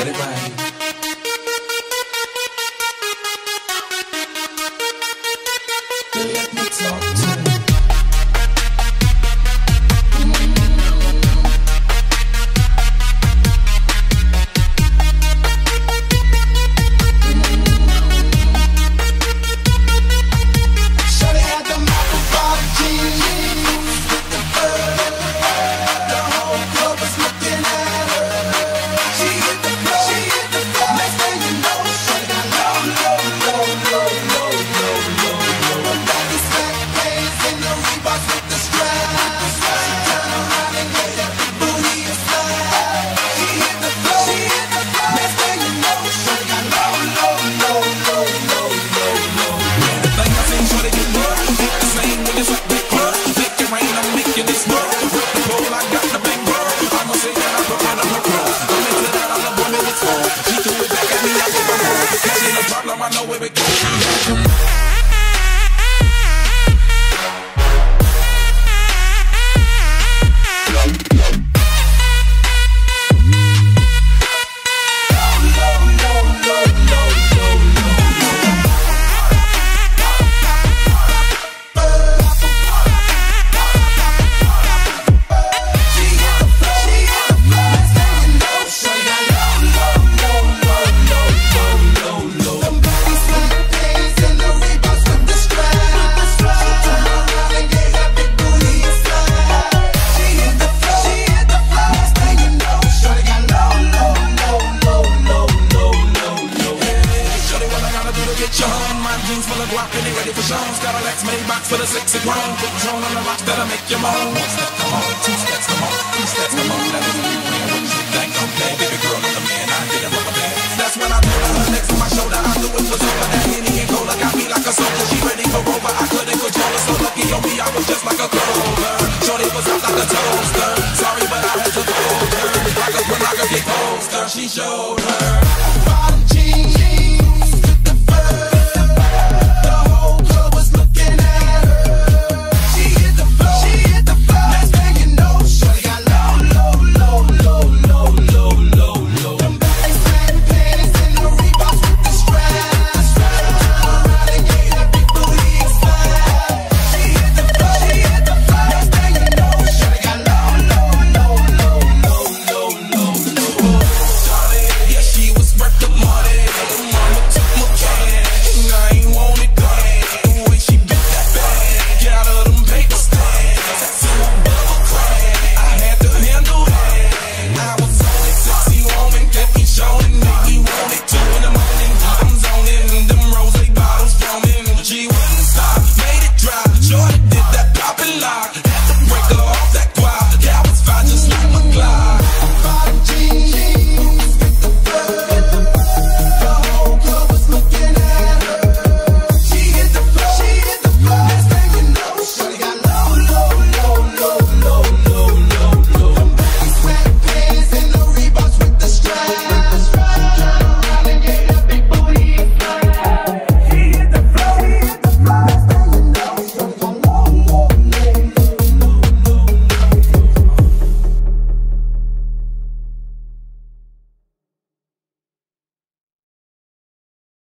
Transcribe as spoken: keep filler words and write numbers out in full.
let it rain. Let me talk to you. I know where it goes. Jeans full of guap and they ready for shows. Got a Lex made box for the sexy grown. Put drone on the rocks that'll make you moan. Come on,